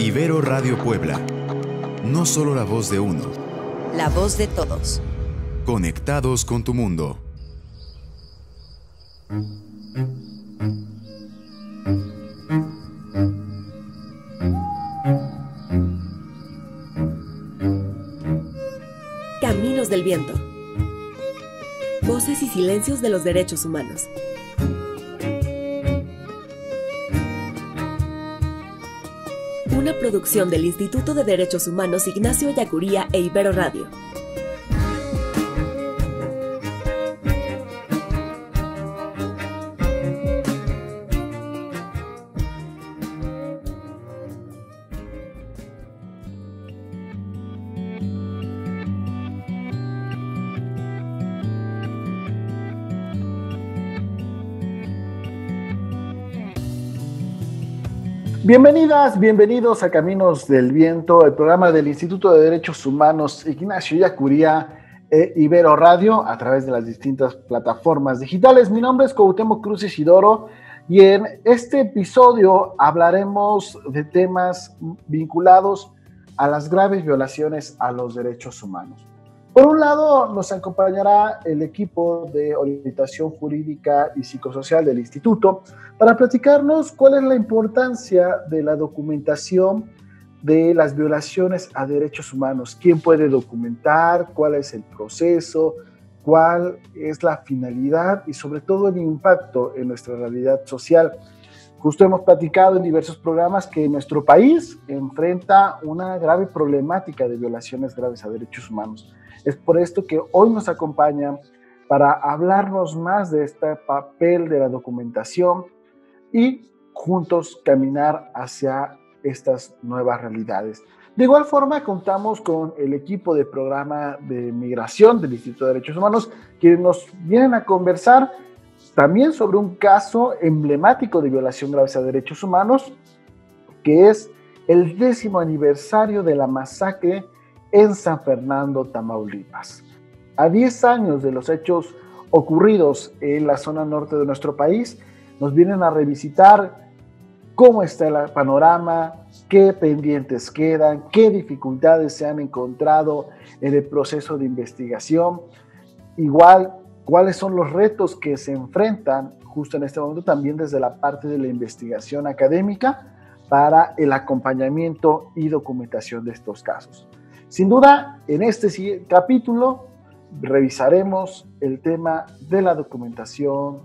Ibero Radio Puebla. No solo la voz de uno. La voz de todos. Conectados con tu mundo. Caminos del Viento. Voces y silencios de los derechos humanos. Una producción del Instituto de Derechos Humanos Ignacio Ellacuría e Ibero Radio. Bienvenidas, bienvenidos a Caminos del Viento, el programa del Instituto de Derechos Humanos Ignacio Ellacuría e Ibero Radio a través de las distintas plataformas digitales. Mi nombre es Cuauhtémoc Cruz Isidoro y en este episodio hablaremos de temas vinculados a las graves violaciones a los derechos humanos. Por un lado, nos acompañará el equipo de orientación jurídica y psicosocial del Instituto para platicarnos cuál es la importancia de la documentación de las violaciones a derechos humanos. ¿Quién puede documentar? ¿Cuál es el proceso? ¿Cuál es la finalidad? Y sobre todo el impacto en nuestra realidad social. Justo hemos platicado en diversos programas que nuestro país enfrenta una grave problemática de violaciones graves a derechos humanos. Es por esto que hoy nos acompaña para hablarnos más de este papel de la documentación y juntos caminar hacia estas nuevas realidades. De igual forma, contamos con el equipo de programa de migración del Instituto de Derechos Humanos, quienes nos vienen a conversar también sobre un caso emblemático de violación grave a derechos humanos, que es el 10º aniversario de la masacre en San Fernando, Tamaulipas. A 10 años de los hechos ocurridos en la zona norte de nuestro país, nos vienen a revisitar cómo está el panorama, qué pendientes quedan, qué dificultades se han encontrado en el proceso de investigación, igual cuáles son los retos que se enfrentan justo en este momento también desde la parte de la investigación académica para el acompañamiento y documentación de estos casos. Sin duda, en este capítulo revisaremos el tema de la documentación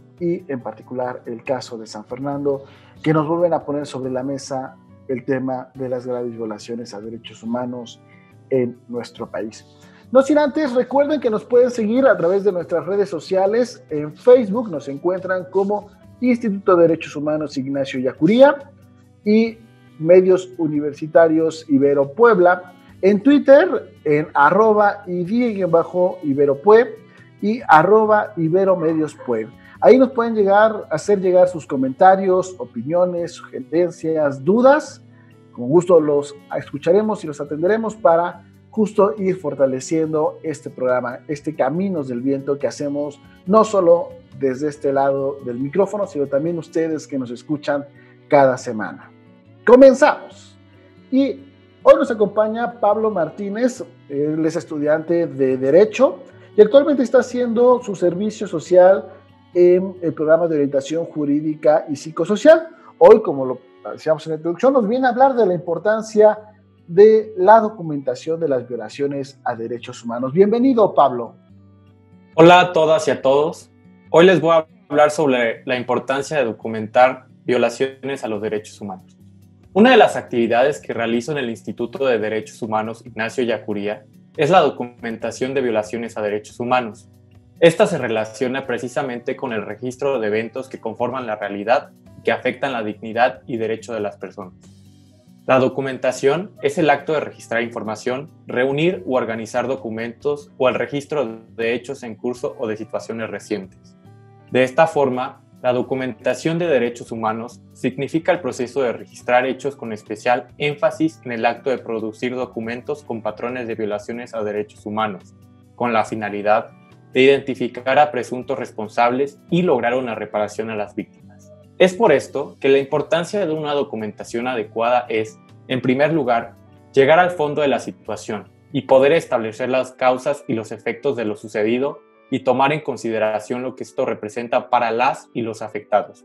y en particular el caso de San Fernando, que nos vuelven a poner sobre la mesa el tema de las graves violaciones a derechos humanos en nuestro país. No sin antes, recuerden que nos pueden seguir a través de nuestras redes sociales. En Facebook nos encuentran como Instituto de Derechos Humanos Ignacio Ellacuría y Medios Universitarios Ibero Puebla. En Twitter, en @ID_IberoPueb y @IberoMediosPueb. Ahí nos pueden hacer llegar sus comentarios, opiniones, sugerencias, dudas. Con gusto los escucharemos y los atenderemos para justo ir fortaleciendo este programa, este Caminos del Viento que hacemos no solo desde este lado del micrófono, sino también ustedes que nos escuchan cada semana. Comenzamos. Y hoy nos acompaña Pablo Martínez. Él es estudiante de Derecho y actualmente está haciendo su servicio social en el programa de orientación jurídica y psicosocial. Hoy, como lo decíamos en la introducción, nos viene a hablar de la importancia de la documentación de las violaciones a derechos humanos. Bienvenido, Pablo. Hola a todas y a todos. Hoy les voy a hablar sobre la importancia de documentar violaciones a los derechos humanos. Una de las actividades que realizo en el Instituto de Derechos Humanos Ignacio Ellacuría es la documentación de violaciones a derechos humanos. Esta se relaciona precisamente con el registro de eventos que conforman la realidad y que afectan la dignidad y derecho de las personas. La documentación es el acto de registrar información, reunir u organizar documentos o el registro de hechos en curso o de situaciones recientes. De esta forma, la documentación de derechos humanos significa el proceso de registrar hechos con especial énfasis en el acto de producir documentos con patrones de violaciones a derechos humanos, con la finalidad de identificar a presuntos responsables y lograr una reparación a las víctimas. Es por esto que la importancia de una documentación adecuada es, en primer lugar, llegar al fondo de la situación y poder establecer las causas y los efectos de lo sucedido y tomar en consideración lo que esto representa para las y los afectados.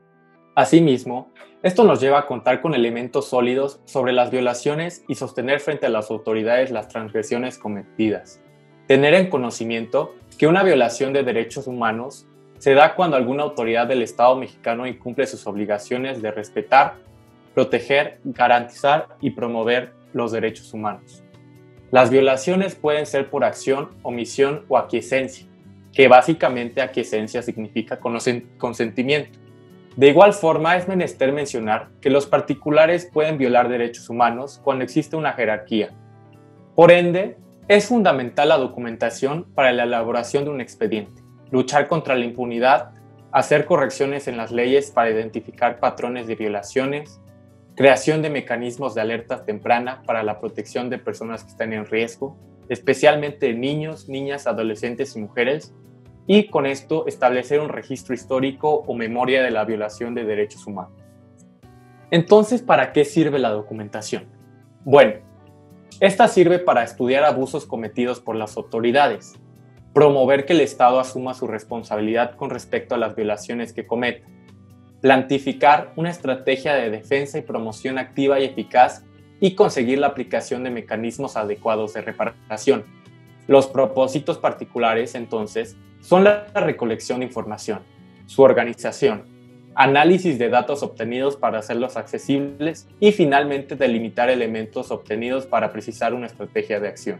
Asimismo, esto nos lleva a contar con elementos sólidos sobre las violaciones y sostener frente a las autoridades las transgresiones cometidas. Tener en conocimiento que una violación de derechos humanos se da cuando alguna autoridad del Estado mexicano incumple sus obligaciones de respetar, proteger, garantizar y promover los derechos humanos. Las violaciones pueden ser por acción, omisión o aquiescencia, que básicamente aquiescencia significa consentimiento. De igual forma, es menester mencionar que los particulares pueden violar derechos humanos cuando existe una jerarquía. Por ende, es fundamental la documentación para la elaboración de un expediente, luchar contra la impunidad, hacer correcciones en las leyes para identificar patrones de violaciones, creación de mecanismos de alerta temprana para la protección de personas que están en riesgo, especialmente niños, niñas, adolescentes y mujeres, y con esto establecer un registro histórico o memoria de la violación de derechos humanos. Entonces, ¿para qué sirve la documentación? Bueno, esta sirve para estudiar abusos cometidos por las autoridades, promover que el Estado asuma su responsabilidad con respecto a las violaciones que cometa, plantificar una estrategia de defensa y promoción activa y eficaz y conseguir la aplicación de mecanismos adecuados de reparación. Los propósitos particulares, entonces, son la recolección de información, su organización, análisis de datos obtenidos para hacerlos accesibles y finalmente delimitar elementos obtenidos para precisar una estrategia de acción.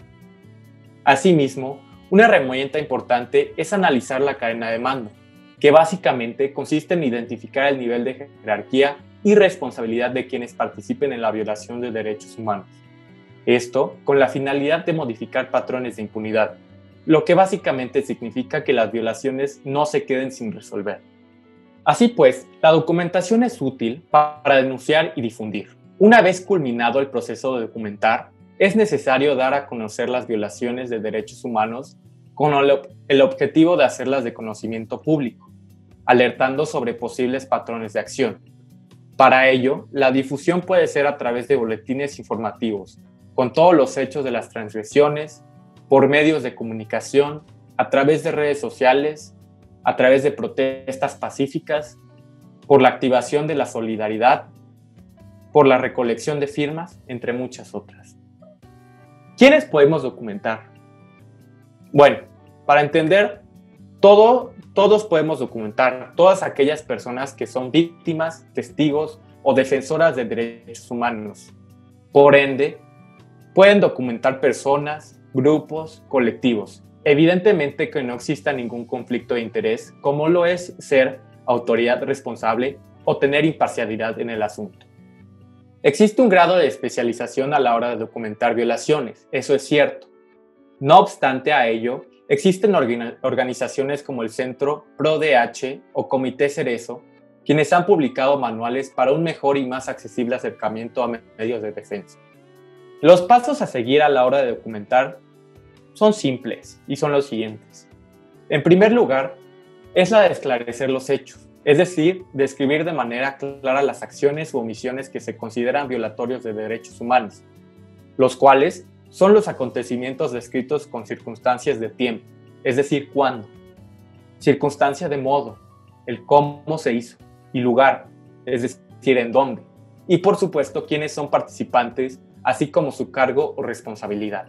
Asimismo, una herramienta importante es analizar la cadena de mando, que básicamente consiste en identificar el nivel de jerarquía y responsabilidad de quienes participen en la violación de derechos humanos. Esto con la finalidad de modificar patrones de impunidad, lo que básicamente significa que las violaciones no se queden sin resolver. Así pues, la documentación es útil para denunciar y difundir. Una vez culminado el proceso de documentar, es necesario dar a conocer las violaciones de derechos humanos con el objetivo de hacerlas de conocimiento público, alertando sobre posibles patrones de acción. Para ello, la difusión puede ser a través de boletines informativos, con todos los hechos de las transgresiones, por medios de comunicación, a través de redes sociales, a través de protestas pacíficas, por la activación de la solidaridad, por la recolección de firmas, entre muchas otras. ¿Quiénes podemos documentar? Bueno, para entender, todos podemos documentar, todas aquellas personas que son víctimas, testigos o defensoras de derechos humanos. Por ende, pueden documentar personas, grupos, colectivos. Evidentemente que no exista ningún conflicto de interés, como lo es ser autoridad responsable o tener imparcialidad en el asunto. Existe un grado de especialización a la hora de documentar violaciones, eso es cierto. No obstante a ello, existen organizaciones como el Centro ProDH o Comité Cerezo, quienes han publicado manuales para un mejor y más accesible acercamiento a medios de defensa. Los pasos a seguir a la hora de documentar son simples y son los siguientes. En primer lugar, es la de esclarecer los hechos, es decir, describir de manera clara las acciones u omisiones que se consideran violatorios de derechos humanos, los cuales son los acontecimientos descritos con circunstancias de tiempo, es decir, cuándo, circunstancia de modo, el cómo se hizo, y lugar, es decir, en dónde, y por supuesto quiénes son participantes, así como su cargo o responsabilidad.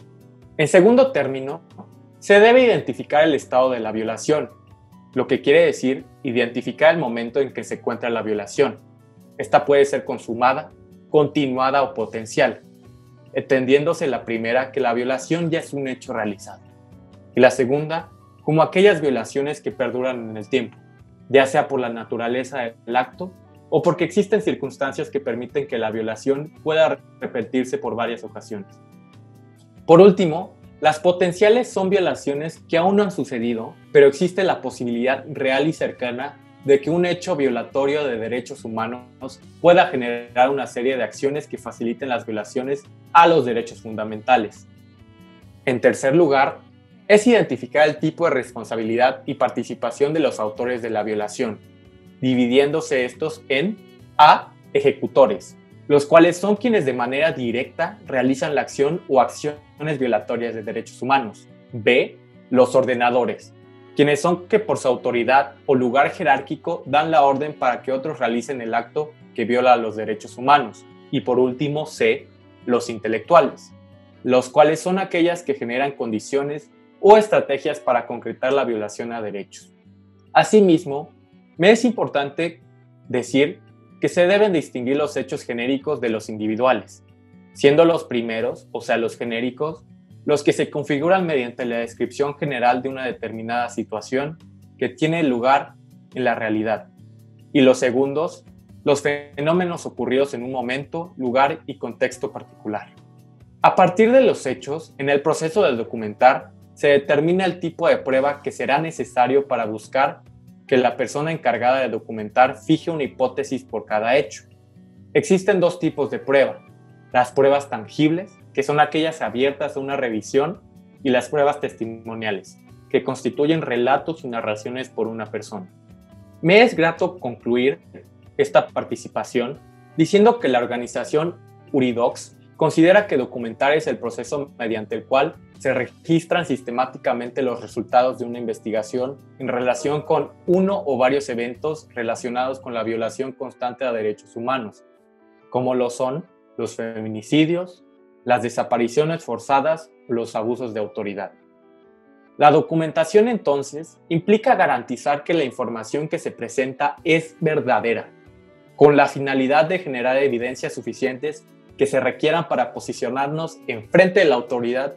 En segundo término, se debe identificar el estado de la violación, lo que quiere decir identificar el momento en que se encuentra la violación. Esta puede ser consumada, continuada o potencial, entendiéndose la primera que la violación ya es un hecho realizado, y la segunda como aquellas violaciones que perduran en el tiempo, ya sea por la naturaleza del acto o porque existen circunstancias que permiten que la violación pueda repetirse por varias ocasiones. Por último, las potenciales son violaciones que aún no han sucedido, pero existe la posibilidad real y cercana de que un hecho violatorio de derechos humanos pueda generar una serie de acciones que faciliten las violaciones a los derechos fundamentales. En tercer lugar, es identificar el tipo de responsabilidad y participación de los autores de la violación, dividiéndose estos en A. Ejecutores, los cuales son quienes de manera directa realizan la acción o acciones violatorias de derechos humanos. B, los ordenadores, quienes son que por su autoridad o lugar jerárquico dan la orden para que otros realicen el acto que viola los derechos humanos. Y por último, C, los intelectuales, los cuales son aquellas que generan condiciones o estrategias para concretar la violación a derechos. Asimismo, me es importante decir que se deben distinguir los hechos genéricos de los individuales, siendo los primeros, o sea, los genéricos, los que se configuran mediante la descripción general de una determinada situación que tiene lugar en la realidad, y los segundos, los fenómenos ocurridos en un momento, lugar y contexto particular. A partir de los hechos, en el proceso de documentar, se determina el tipo de prueba que será necesario para buscar que la persona encargada de documentar fije una hipótesis por cada hecho. Existen dos tipos de prueba: las pruebas tangibles, que son aquellas abiertas a una revisión, y las pruebas testimoniales, que constituyen relatos y narraciones por una persona. Me es grato concluir esta participación diciendo que la organización Uridocs considera que documentar es el proceso mediante el cual se registran sistemáticamente los resultados de una investigación en relación con uno o varios eventos relacionados con la violación constante a derechos humanos, como lo son los feminicidios, las desapariciones forzadas o los abusos de autoridad. La documentación, entonces, implica garantizar que la información que se presenta es verdadera, con la finalidad de generar evidencias suficientes que se requieran para posicionarnos enfrente de la autoridad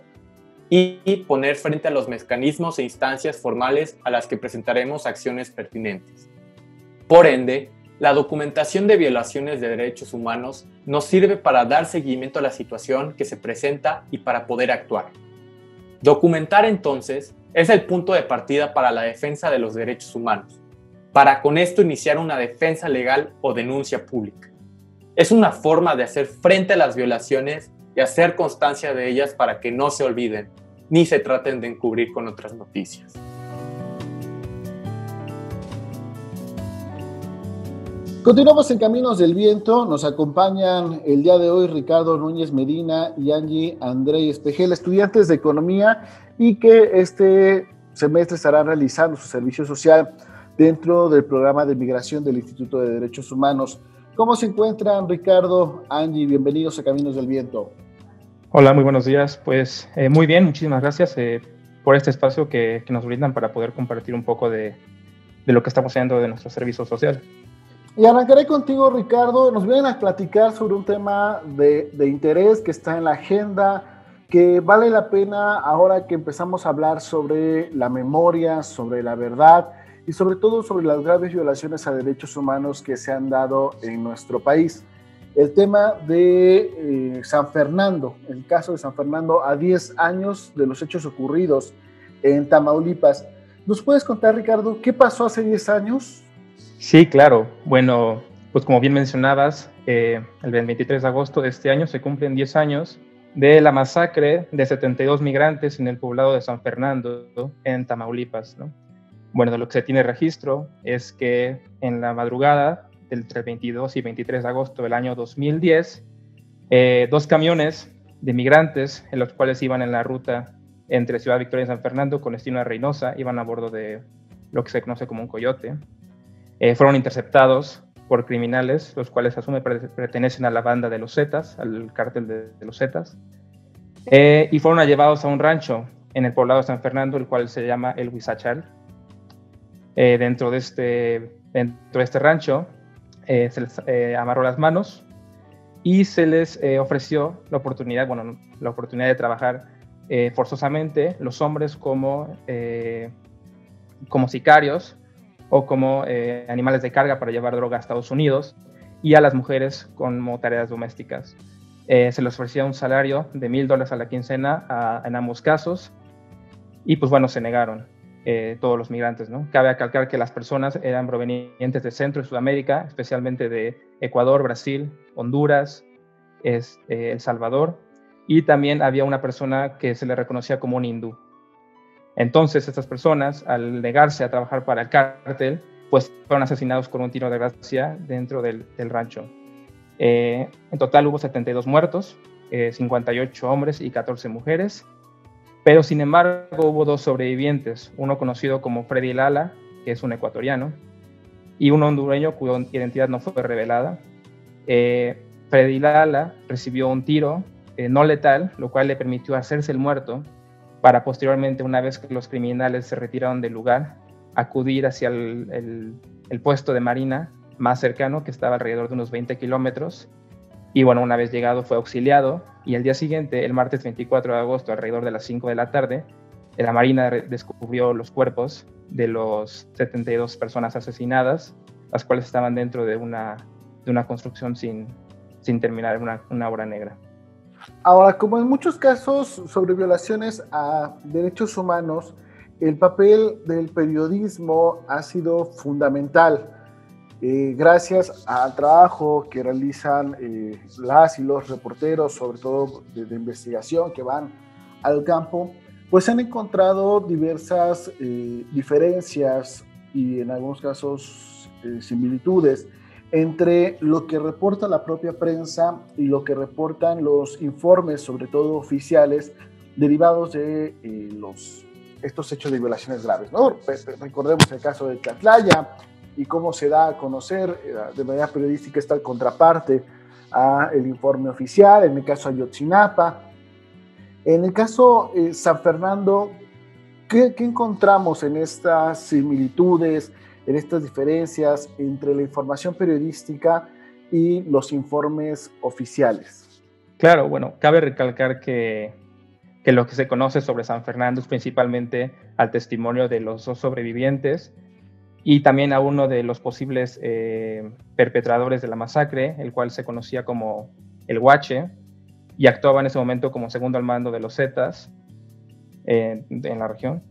y poner frente a los mecanismos e instancias formales a las que presentaremos acciones pertinentes. Por ende, la documentación de violaciones de derechos humanos nos sirve para dar seguimiento a la situación que se presenta y para poder actuar. Documentar, entonces, es el punto de partida para la defensa de los derechos humanos, para con esto iniciar una defensa legal o denuncia pública. Es una forma de hacer frente a las violaciones y hacer constancia de ellas para que no se olviden, ni se traten de encubrir con otras noticias. Continuamos en Caminos del Viento. Nos acompañan el día de hoy Ricardo Núñez Medina y Angie Andrei Espejel, estudiantes de Economía y que este semestre estarán realizando su servicio social dentro del programa de migración del Instituto de Derechos Humanos. ¿Cómo se encuentran, Ricardo, Angie? Bienvenidos a Caminos del Viento. Hola, muy buenos días. Pues muy bien, muchísimas gracias por este espacio que nos brindan para poder compartir un poco de lo que estamos haciendo de nuestro servicio social. Y arrancaré contigo, Ricardo. Nos vienen a platicar sobre un tema de interés que está en la agenda, que vale la pena ahora que empezamos a hablar sobre la memoria, sobre la verdad y sobre todo sobre las graves violaciones a derechos humanos que se han dado en nuestro país. El tema de San Fernando, el caso de San Fernando a 10 años de los hechos ocurridos en Tamaulipas. ¿Nos puedes contar, Ricardo, qué pasó hace 10 años? Sí, claro. Bueno, pues como bien mencionabas, el 23 de agosto de este año se cumplen 10 años de la masacre de 72 migrantes en el poblado de San Fernando, en Tamaulipas, ¿no? Bueno, de lo que se tiene registro es que en la madrugada entre el 22 y 23 de agosto del año 2010, 2 camiones de migrantes, en los cuales iban en la ruta entre Ciudad Victoria y San Fernando con destino a Reynosa, iban a bordo de lo que se conoce como un coyote, fueron interceptados por criminales, los cuales se asume pertenecen a la banda de los Zetas, al cártel de los Zetas, y fueron llevados a un rancho en el poblado de San Fernando, el cual se llama El Huizachal. Dentro de este rancho se les amarró las manos y se les ofreció la oportunidad de trabajar forzosamente, los hombres como sicarios o como animales de carga para llevar droga a Estados Unidos, y a las mujeres como tareas domésticas. Se les ofrecía un salario de $1,000 a la quincena en ambos casos, y pues bueno, se negaron todos los migrantes, ¿no? Cabe acalcar que las personas eran provenientes de Centro y Sudamérica, especialmente de Ecuador, Brasil, Honduras, El Salvador, y también había una persona que se le reconocía como un hindú. Entonces, estas personas, al negarse a trabajar para el cártel, pues fueron asesinados con un tiro de gracia dentro del rancho. En total hubo 72 muertos, 58 hombres y 14 mujeres, pero sin embargo hubo 2 sobrevivientes, uno conocido como Freddy Lala, que es un ecuatoriano, y un hondureño cuya identidad no fue revelada. Freddy Lala recibió un tiro no letal, lo cual le permitió hacerse el muerto, para posteriormente, una vez que los criminales se retiraron del lugar, acudir hacia el puesto de marina más cercano, que estaba alrededor de unos 20 kilómetros, y bueno, una vez llegado fue auxiliado, y el día siguiente, el martes 24 de agosto, alrededor de las 5 de la tarde, la Marina descubrió los cuerpos de los 72 personas asesinadas, las cuales estaban dentro de una construcción sin terminar, una obra negra. Ahora, como en muchos casos sobre violaciones a derechos humanos, el papel del periodismo ha sido fundamental. Gracias al trabajo que realizan las y los reporteros, sobre todo de investigación, que van al campo, pues se han encontrado diversas diferencias y en algunos casos similitudes entre lo que reporta la propia prensa y lo que reportan los informes, sobre todo oficiales, derivados de estos hechos de violaciones graves, ¿no? Recordemos el caso de Tlatlaya y cómo se da a conocer de manera periodística esta contraparte al informe oficial, en el caso Ayotzinapa. En el caso San Fernando, ¿qué encontramos en estas similitudes, en estas diferencias entre la información periodística y los informes oficiales? Claro, bueno, cabe recalcar que lo que se conoce sobre San Fernando es principalmente al testimonio de los 2 sobrevivientes y también a uno de los posibles perpetradores de la masacre, el cual se conocía como el Huache, y actuaba en ese momento como segundo al mando de los Zetas en la región.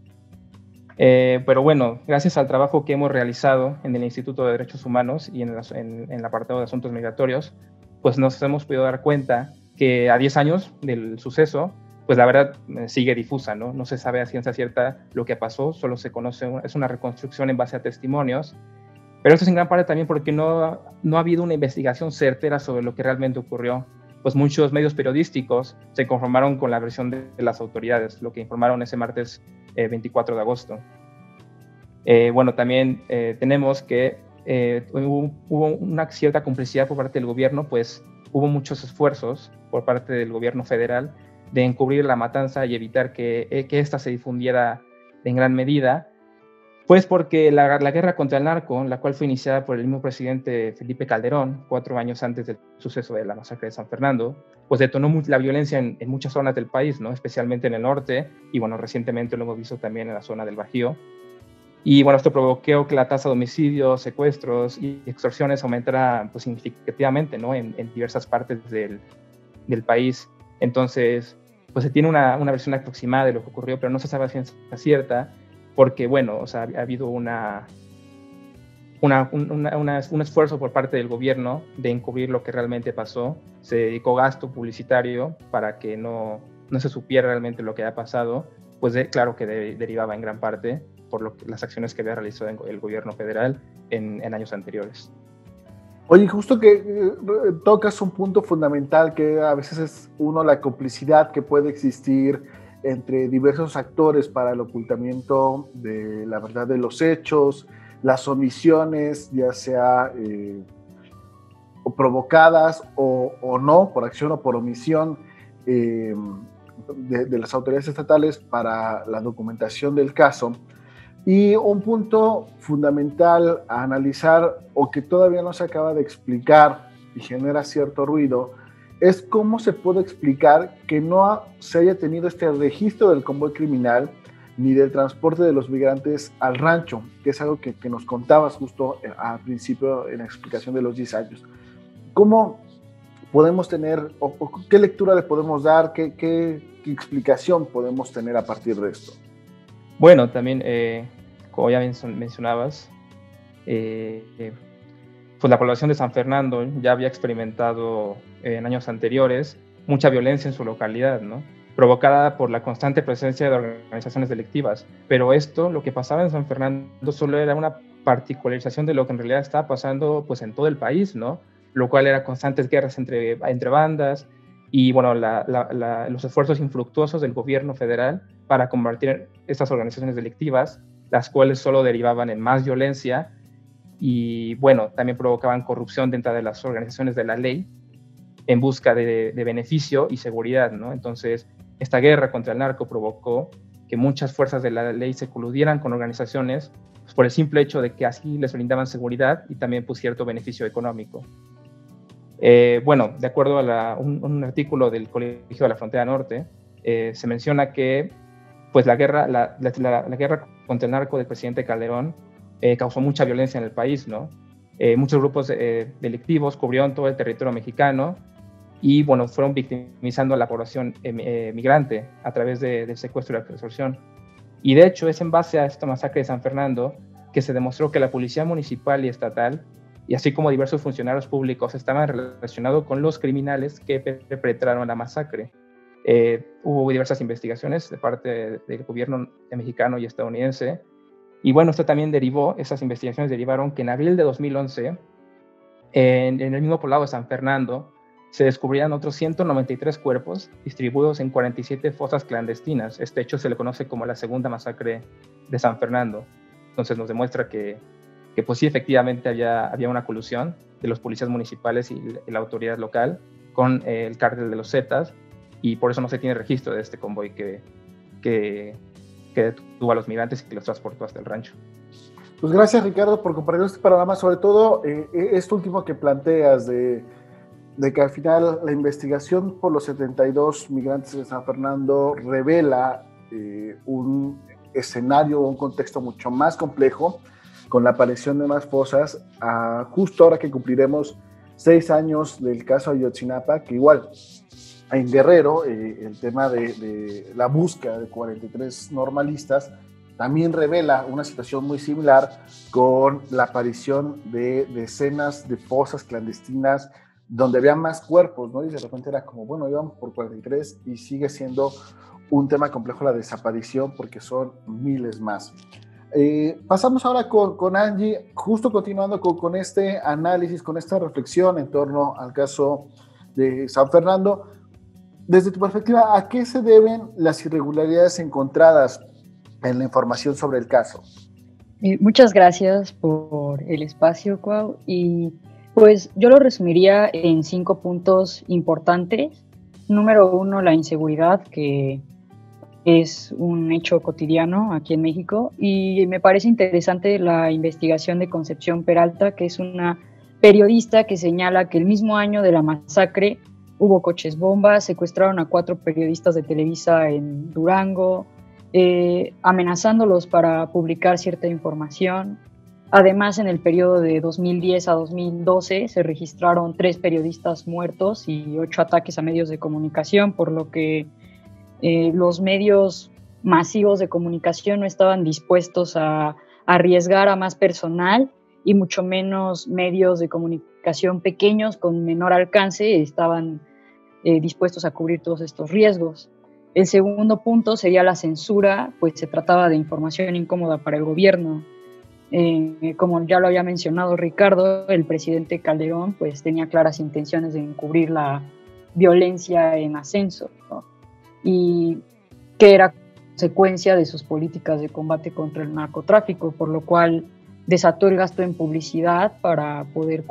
Pero bueno, gracias al trabajo que hemos realizado en el Instituto de Derechos Humanos y en el apartado de Asuntos Migratorios, pues nos hemos podido dar cuenta que a 10 años del suceso, pues la verdad sigue difusa, ¿no? No se sabe a ciencia cierta lo que pasó, solo se conoce, es una reconstrucción en base a testimonios, pero esto es en gran parte también porque no ha habido una investigación certera sobre lo que realmente ocurrió. Pues muchos medios periodísticos se conformaron con la versión de las autoridades, lo que informaron ese martes 24 de agosto. Bueno, también tenemos que hubo una cierta complicidad por parte del gobierno, pues hubo muchos esfuerzos por parte del gobierno federal de encubrir la matanza y evitar que ésta se difundiera en gran medida, pues porque la guerra contra el narco, la cual fue iniciada por el mismo presidente Felipe Calderón 4 años antes del suceso de la masacre de San Fernando, pues detonó la violencia en muchas zonas del país, ¿no? Especialmente en el norte, y bueno, recientemente lo hemos visto también en la zona del Bajío. Y bueno, esto provocó que la tasa de homicidios, secuestros y extorsiones aumentara pues, significativamente, ¿no? en diversas partes del país. Entonces, pues se tiene una versión aproximada de lo que ocurrió, pero no se sabe a ciencia cierta, porque, bueno, o sea, ha habido un esfuerzo por parte del gobierno de encubrir lo que realmente pasó. Se dedicó gasto publicitario para que no se supiera realmente lo que había pasado, pues claro que derivaba en gran parte por las acciones que había realizado el gobierno federal en años anteriores. Oye, justo que tocas un punto fundamental que a veces es la complicidad que puede existir entre diversos actores para el ocultamiento de la verdad de los hechos, las omisiones, ya sea o provocadas o no, por acción o por omisión de las autoridades estatales para la documentación del caso. Y un punto fundamental a analizar o que todavía no se acaba de explicar y genera cierto ruido es cómo se puede explicar que no se haya tenido este registro del convoy criminal ni del transporte de los migrantes al rancho, que es algo que nos contabas justo al principio en la explicación de los 10 años. ¿Cómo podemos tener o qué lectura le podemos dar, qué explicación podemos tener a partir de esto? Bueno, también, como ya mencionabas, pues la población de San Fernando ya había experimentado en años anteriores mucha violencia en su localidad, ¿no? Provocada por la constante presencia de organizaciones delictivas. Pero esto, lo que pasaba en San Fernando, solo era una particularización de lo que en realidad estaba pasando pues, en todo el país, ¿no? lo cual eran constantes guerras entre bandas y bueno, los esfuerzos infructuosos del gobierno federal para combatir estas organizaciones delictivas, las cuales solo derivaban en más violencia y bueno, también provocaban corrupción dentro de las organizaciones de la ley en busca de beneficio y seguridad, ¿no? Entonces, esta guerra contra el narco provocó que muchas fuerzas de la ley se coludieran con organizaciones pues, por el simple hecho de que así les brindaban seguridad y también pues, cierto beneficio económico. Bueno, de acuerdo a un artículo del Colegio de la Frontera Norte, se menciona que pues, la guerra contra el narco del presidente Calderón causó mucha violencia en el país, ¿no? Muchos grupos delictivos cubrieron todo el territorio mexicano y bueno, fueron victimizando a la población migrante a través del secuestro y la extorsión. Y de hecho es en base a esta masacre de San Fernando que se demostró que la policía municipal y estatal, y así como diversos funcionarios públicos, estaban relacionados con los criminales que perpetraron la masacre. Hubo diversas investigaciones de parte del gobierno mexicano y estadounidense, y bueno, esas investigaciones derivaron que en abril de 2011, en el mismo poblado de San Fernando, se descubrían otros 193 cuerpos distribuidos en 47 fosas clandestinas. Este hecho se le conoce como la segunda masacre de San Fernando. Entonces nos demuestra que pues sí, efectivamente había una colusión de los policías municipales y la autoridad local con el cártel de los Zetas, y por eso no se tiene registro de este convoy que detuvo a los migrantes y que los transportó hasta el rancho. Pues gracias, Ricardo, por compartir este panorama, sobre todo esto último que planteas de que al final la investigación por los 72 migrantes de San Fernando revela un escenario, un contexto mucho más complejo, con la aparición de más fosas, justo ahora que cumpliremos 6 años del caso Ayotzinapa, que igual en Guerrero el tema de la búsqueda de 43 normalistas también revela una situación muy similar, con la aparición de decenas de fosas clandestinas donde había más cuerpos, ¿no? Y de repente era como, bueno, íbamos por 43 y sigue siendo un tema complejo la desaparición porque son miles más. Pasamos ahora con Angie, justo continuando con este análisis, con esta reflexión en torno al caso de San Fernando. Desde tu perspectiva, ¿a qué se deben las irregularidades encontradas en la información sobre el caso? Muchas gracias por el espacio, Cuau. Y pues yo lo resumiría en 5 puntos importantes. Número 1, la inseguridad, que es un hecho cotidiano aquí en México, y me parece interesante la investigación de Concepción Peralta, que es una periodista que señala que el mismo año de la masacre hubo coches bombas, secuestraron a 4 periodistas de Televisa en Durango, amenazándolos para publicar cierta información. Además, en el periodo de 2010 a 2012 se registraron 3 periodistas muertos y 8 ataques a medios de comunicación, por lo que los medios masivos de comunicación no estaban dispuestos a arriesgar a más personal, y mucho menos medios de comunicación pequeños con menor alcance estaban dispuestos a cubrir todos estos riesgos. El segundo punto sería la censura, pues se trataba de información incómoda para el gobierno. Como ya lo había mencionado Ricardo, el presidente Calderón pues tenía claras intenciones de encubrir la violencia en ascenso, ¿no? Y que era consecuencia de sus políticas de combate contra el narcotráfico, por lo cual desató el gasto en publicidad para poder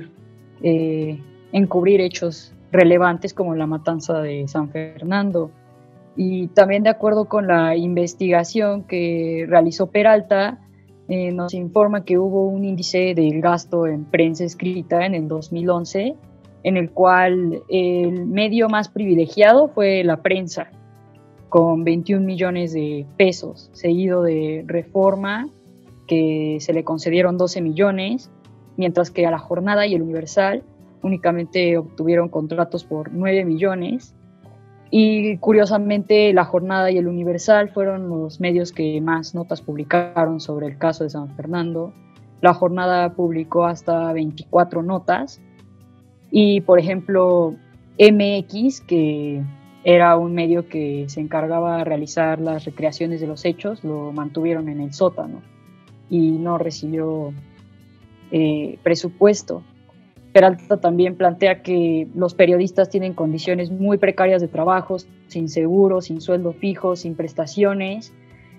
encubrir hechos relevantes como la matanza de San Fernando. Y también, de acuerdo con la investigación que realizó Peralta, nos informa que hubo un índice del gasto en prensa escrita en el 2011, en el cual el medio más privilegiado fue la prensa, con 21 millones de pesos, seguido de Reforma, que se le concedieron 12 millones, mientras que a La Jornada y El Universal únicamente obtuvieron contratos por 9 millones. Y curiosamente, La Jornada y El Universal fueron los medios que más notas publicaron sobre el caso de San Fernando. La Jornada publicó hasta 24 notas, y por ejemplo MX, que era un medio que se encargaba de realizar las recreaciones de los hechos, lo mantuvieron en el sótano y no recibió presupuesto. Peralta también plantea que los periodistas tienen condiciones muy precarias de trabajo, sin seguro, sin sueldo fijo, sin prestaciones,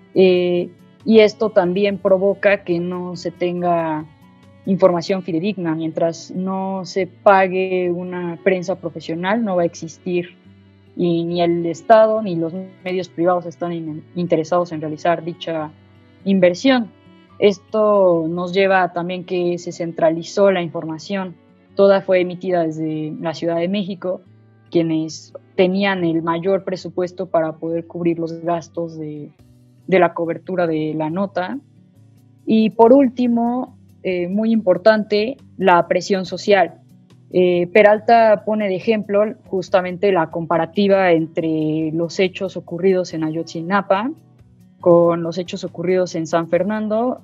y esto también provoca que no se tenga información fidedigna. Mientras no se pague una prensa profesional, no va a existir, y ni el Estado ni los medios privados están interesados en realizar dicha inversión. Esto nos lleva también que se centralizó la información. Toda fue emitida desde la Ciudad de México, quienes tenían el mayor presupuesto para poder cubrir los gastos de la cobertura de la nota. Y por último, muy importante, la presión social. Peralta pone de ejemplo justamente la comparativa entre los hechos ocurridos en Ayotzinapa con los hechos ocurridos en San Fernando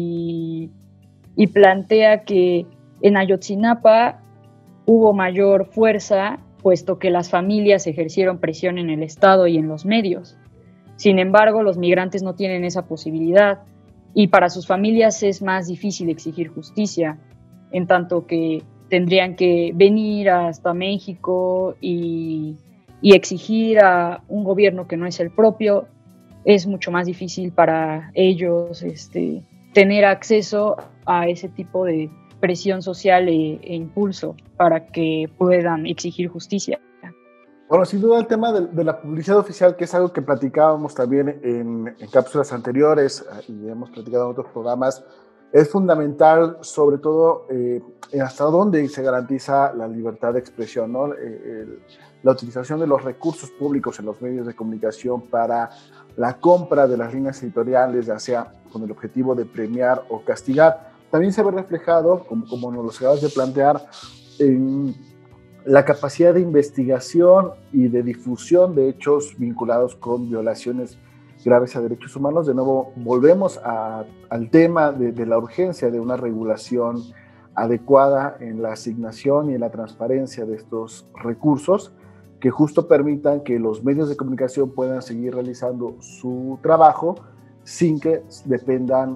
y plantea que en Ayotzinapa hubo mayor fuerza, puesto que las familias ejercieron presión en el Estado y en los medios. Sin embargo, los migrantes no tienen esa posibilidad y para sus familias es más difícil exigir justicia, en tanto que tendrían que venir hasta México y exigir a un gobierno que no es el propio. Es mucho más difícil para ellos tener acceso a ese tipo de presión social e impulso para que puedan exigir justicia. Bueno, sin duda el tema de la publicidad oficial, que es algo que platicábamos también en cápsulas anteriores y hemos platicado en otros programas, es fundamental, sobre todo hasta dónde se garantiza la libertad de expresión, ¿no? La utilización de los recursos públicos en los medios de comunicación para la compra de las líneas editoriales, ya sea con el objetivo de premiar o castigar, también se ve reflejado, como nos lo acabas de plantear, en la capacidad de investigación y de difusión de hechos vinculados con violaciones graves a derechos humanos. De nuevo, volvemos al tema de la urgencia de una regulación adecuada en la asignación y en la transparencia de estos recursos, que justo permitan que los medios de comunicación puedan seguir realizando su trabajo sin que dependan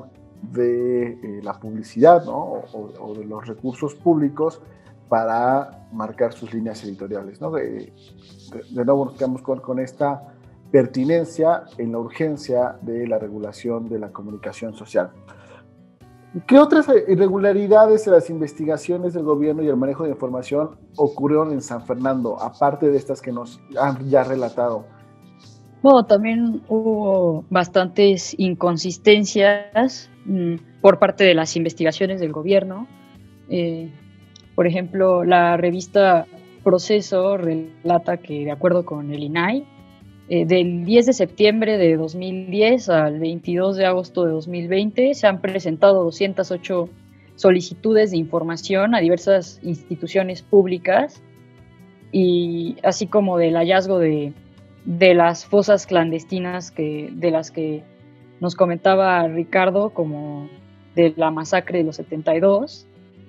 de la publicidad, ¿no? o de los recursos públicos para marcar sus líneas editoriales, ¿no? De nuevo nos quedamos con esta pertinencia en la urgencia de la regulación de la comunicación social. ¿Qué otras irregularidades en las investigaciones del gobierno y el manejo de información ocurrieron en San Fernando, aparte de estas que nos han ya relatado? Bueno, también hubo bastantes inconsistencias por parte de las investigaciones del gobierno. Por ejemplo, la revista Proceso relata que, de acuerdo con el INAI, del 10 de septiembre de 2010 al 22 de agosto de 2020 se han presentado 208 solicitudes de información a diversas instituciones públicas, y así como del hallazgo de las fosas clandestinas de las que nos comentaba Ricardo, como de la masacre de los 72,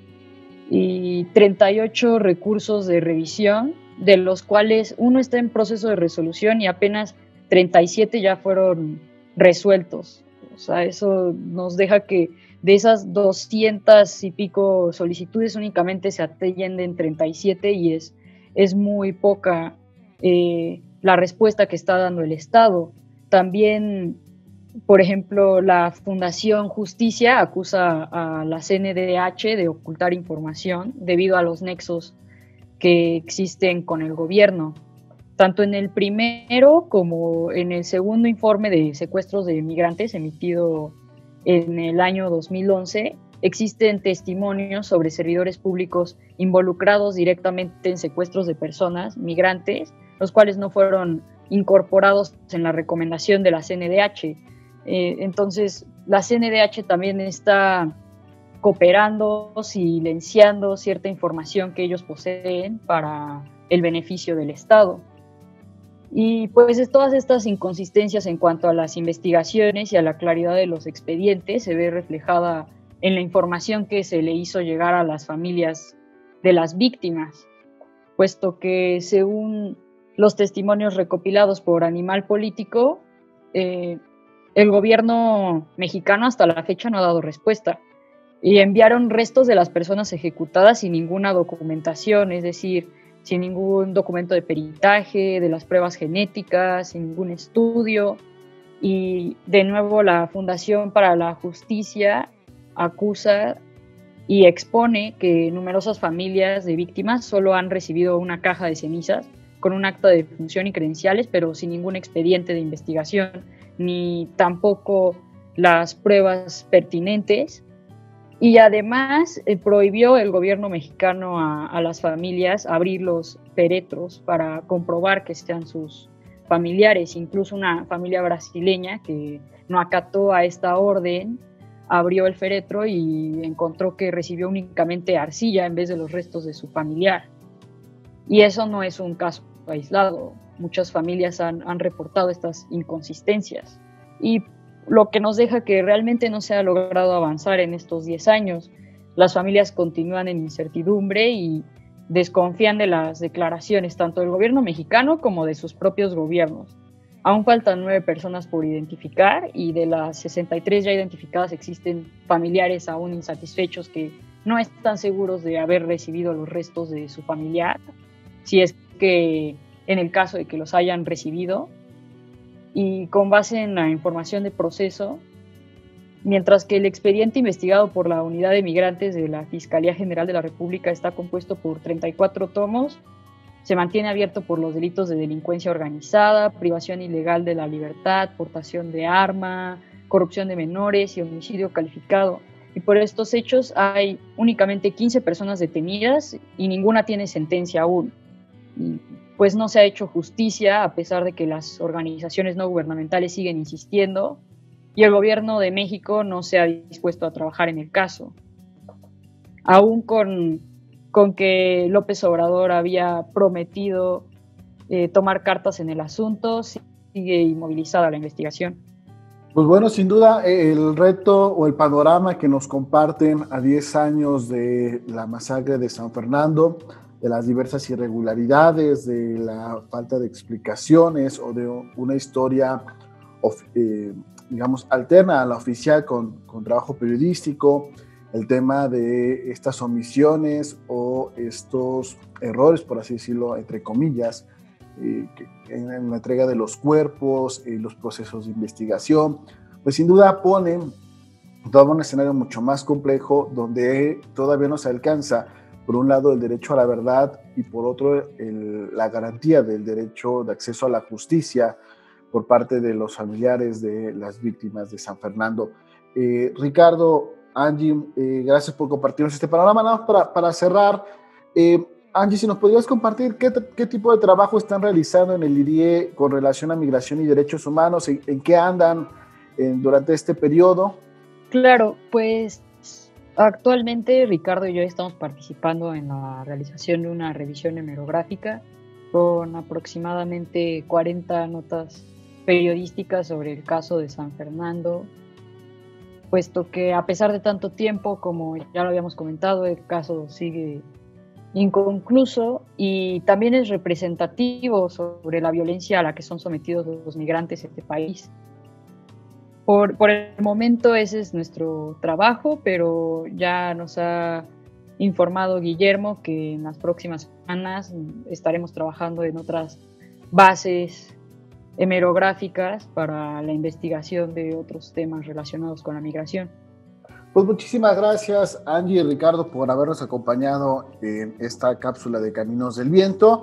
y 38 recursos de revisión, de los cuales uno está en proceso de resolución y apenas 37 ya fueron resueltos. O sea, eso nos deja que de esas 200 y pico solicitudes únicamente se atienden 37 y es muy poca la respuesta que está dando el Estado. También, por ejemplo, la Fundación Justicia acusa a la CNDH de ocultar información debido a los nexos que existen con el gobierno. Tanto en el primero como en el segundo informe de secuestros de migrantes emitido en el año 2011, existen testimonios sobre servidores públicos involucrados directamente en secuestros de personas migrantes, los cuales no fueron incorporados en la recomendación de la CNDH. Entonces, la CNDH también está cooperando, silenciando cierta información que ellos poseen para el beneficio del Estado. Y pues todas estas inconsistencias en cuanto a las investigaciones y a la claridad de los expedientes se ve reflejada en la información que se le hizo llegar a las familias de las víctimas, puesto que según los testimonios recopilados por Animal Político, el gobierno mexicano hasta la fecha no ha dado respuesta. y enviaron restos de las personas ejecutadas sin ninguna documentación, es decir, sin ningún documento de peritaje, de las pruebas genéticas, sin ningún estudio. Y de nuevo la Fundación para la Justicia acusa y expone que numerosas familias de víctimas solo han recibido una caja de cenizas con un acta de defunción y credenciales, pero sin ningún expediente de investigación, ni tampoco las pruebas pertinentes. Y además prohibió el gobierno mexicano a las familias abrir los féretros para comprobar que sean sus familiares. Incluso una familia brasileña que no acató a esta orden abrió el féretro y encontró que recibió únicamente arcilla en vez de los restos de su familiar. Y eso no es un caso aislado. Muchas familias han reportado estas inconsistencias. Y lo que nos deja que realmente no se ha logrado avanzar en estos 10 años. Las familias continúan en incertidumbre y desconfían de las declaraciones tanto del gobierno mexicano como de sus propios gobiernos. Aún faltan 9 personas por identificar y de las 63 ya identificadas existen familiares aún insatisfechos que no están seguros de haber recibido los restos de su familiar, si es que en el caso de que los hayan recibido. Y con base en la información de proceso, mientras que el expediente investigado por la Unidad de Migrantes de la Fiscalía General de la República está compuesto por 34 tomos, se mantiene abierto por los delitos de delincuencia organizada, privación ilegal de la libertad, portación de arma, corrupción de menores y homicidio calificado. Y por estos hechos hay únicamente 15 personas detenidas y ninguna tiene sentencia aún. Y pues no se ha hecho justicia a pesar de que las organizaciones no gubernamentales siguen insistiendo y el gobierno de México no se ha dispuesto a trabajar en el caso. Aún con que López Obrador había prometido tomar cartas en el asunto, sigue inmovilizada la investigación. Pues bueno, sin duda el reto o el panorama que nos comparten a 10 años de la masacre de San Fernando, de las diversas irregularidades, de la falta de explicaciones o de una historia, digamos, alterna a la oficial con trabajo periodístico, el tema de estas omisiones o estos errores, por así decirlo, entre comillas, en la entrega de los cuerpos, los procesos de investigación, pues sin duda ponen todo un escenario mucho más complejo donde todavía no se alcanza, por un lado, el derecho a la verdad y por otro, la garantía del derecho de acceso a la justicia por parte de los familiares de las víctimas de San Fernando. Ricardo, Angie, gracias por compartirnos este panorama. Nada más para cerrar, Angie, si nos podrías compartir qué tipo de trabajo están realizando en el IRIE con relación a migración y derechos humanos, en qué andan durante este periodo. Claro, pues actualmente Ricardo y yo estamos participando en la realización de una revisión hemerográfica con aproximadamente 40 notas periodísticas sobre el caso de San Fernando, puesto que a pesar de tanto tiempo, como ya lo habíamos comentado, el caso sigue inconcluso y también es representativo sobre la violencia a la que son sometidos los migrantes en este país. Por el momento ese es nuestro trabajo, pero ya nos ha informado Guillermo que en las próximas semanas estaremos trabajando en otras bases hemerográficas para la investigación de otros temas relacionados con la migración. Pues muchísimas gracias, Angie y Ricardo, por habernos acompañado en esta cápsula de Caminos del Viento.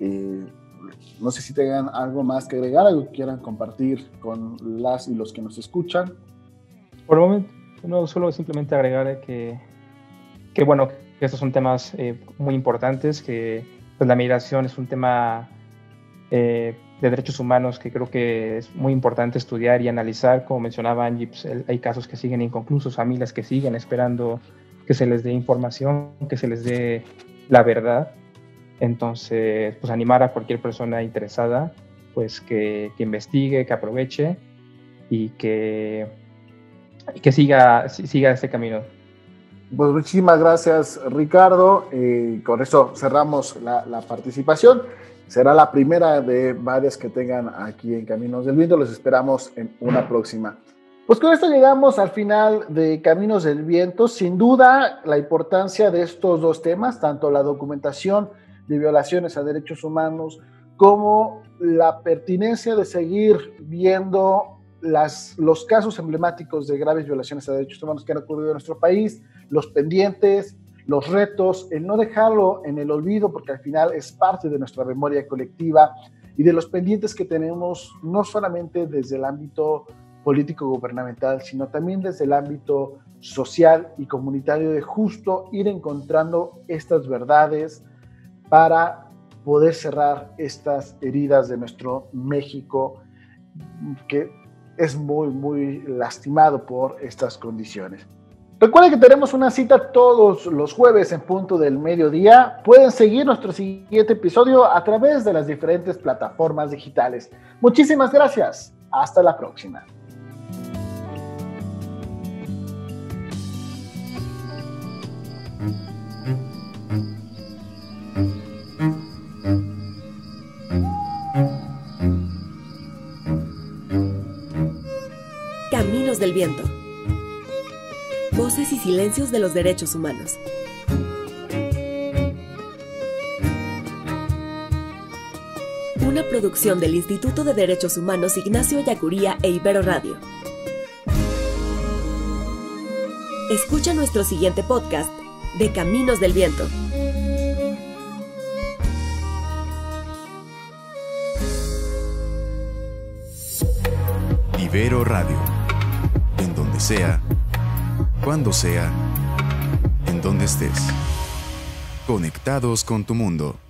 No sé si tengan algo más que agregar, algo que quieran compartir con las y los que nos escuchan. Por el momento, no, solo simplemente agregar que bueno, que estos son temas muy importantes, que pues, la migración es un tema de derechos humanos que creo que es muy importante estudiar y analizar. Como mencionaba Angie, pues, hay casos que siguen inconclusos, familias que siguen esperando que se les dé información, que se les dé la verdad. Entonces, pues animar a cualquier persona interesada, pues que investigue, que aproveche y que siga este camino. Pues muchísimas gracias, Ricardo. Con eso cerramos la participación. Será la primera de varias que tengan aquí en Caminos del Viento. Los esperamos en una próxima. Pues con esto llegamos al final de Caminos del Viento. Sin duda, la importancia de estos dos temas, tanto la documentación de violaciones a derechos humanos como la pertinencia de seguir viendo los casos emblemáticos de graves violaciones a derechos humanos que han ocurrido en nuestro país, los pendientes, los retos, el no dejarlo en el olvido, porque al final es parte de nuestra memoria colectiva, y de los pendientes que tenemos no solamente desde el ámbito político-gubernamental, sino también desde el ámbito social y comunitario, de justo ir encontrando estas verdades para poder cerrar estas heridas de nuestro México, que es muy, muy lastimado por estas condiciones. Recuerden que tenemos una cita todos los jueves en punto del mediodía. Pueden seguir nuestro siguiente episodio a través de las diferentes plataformas digitales. Muchísimas gracias. Hasta la próxima. Caminos del Viento. Voces y silencios de los derechos humanos. Una producción del Instituto de Derechos Humanos Ignacio Ellacuría e Ibero Radio. Escucha nuestro siguiente podcast de Caminos del Viento. Ibero Radio. En donde sea, cuando sea, en donde estés. Conectados con tu mundo.